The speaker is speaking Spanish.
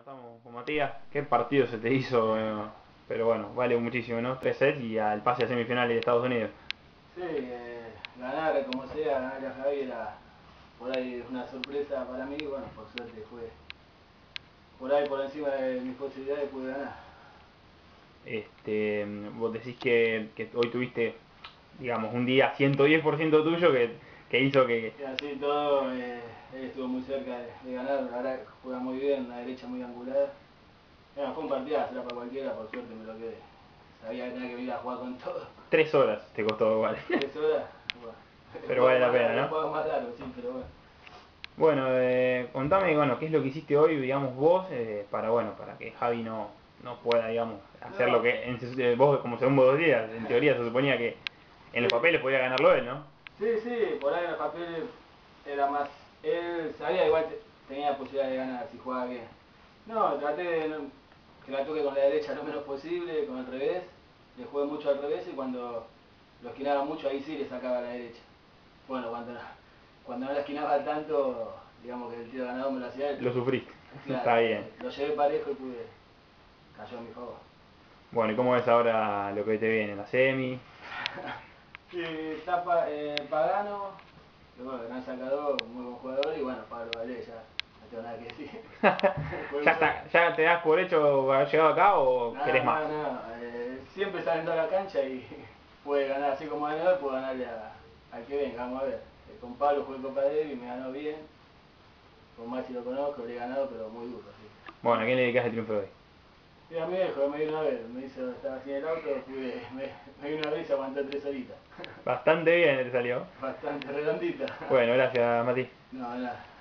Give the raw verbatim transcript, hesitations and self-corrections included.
estamos con Matías. ¿Qué partido se te hizo? eh? Pero bueno, vale muchísimo, ¿no? Tres sets y al pase a semifinales de Estados Unidos. Sí, eh, ganar como sea, ganar a Javi era por ahí una sorpresa para mí. Bueno, por suerte fue por ahí por encima de mis posibilidades, pude ganar. Este, vos decís que, que hoy tuviste, digamos, un día ciento diez por ciento tuyo que, que hizo que... Y así todo, eh, él estuvo muy cerca de, de ganar. La verdad juega muy bien, la derecha muy angulada. Bueno, fue un partidazo, era para cualquiera, por suerte me lo quedé. Sabía que tenía que venir a jugar con todo. Tres horas te costó igual. Tres horas, bueno. El Pero juego vale la más pena, largo, el ¿no? juego más largo, sí, pero bueno. Bueno, eh, contame, bueno, qué es lo que hiciste hoy, digamos, vos, eh, para, bueno, para que Javi no, no pueda, digamos, hacer lo No, que en, eh, vos, como segundo dos días, en teoría se suponía que en sí, los papeles podía ganarlo él, ¿no? sí, sí, por ahí en los papeles era más. Él sabía igual te- tenía posibilidad de ganar si jugaba bien. No, traté de no- que la toque con la derecha lo menos posible, con el revés. Le jugué mucho al revés y cuando lo esquinaba mucho ahí sí le sacaba a la derecha. Bueno, cuando no, cuando no la esquinaba tanto, digamos que el tiro ganador me lo hacía él, Lo pero sufriste, claro, está bien. eh, lo llevé parejo y pude, cayó a mi favor. Bueno, ¿y cómo ves ahora lo que te viene? ¿La semi? Sí, está pa- eh, Pagano, que bueno, gran sacador, muy buen jugador, y bueno, Pablo Valé ya no tengo nada que decir. Fue ¿Ya uno- está, ya te das por hecho haber llegado acá o No, querés más? no, no, eh, siempre saliendo a la cancha y puede ganar así como ganador, puede ganarle a- al que venga, vamos a ver. Eh, con Pablo jugué Copa Davis y me ganó bien, con Maxi lo conozco, le he ganado, pero muy duro, así. Bueno, ¿a quién le dedicas el triunfo de hoy? Y a mi viejo, me vino a ver, me hizo, estaba así en el auto, pude, me, me vino a ver y se aguantó tres horitas. Bastante bien te salió. Bastante redondita. Bueno, gracias, Mati. No, nada.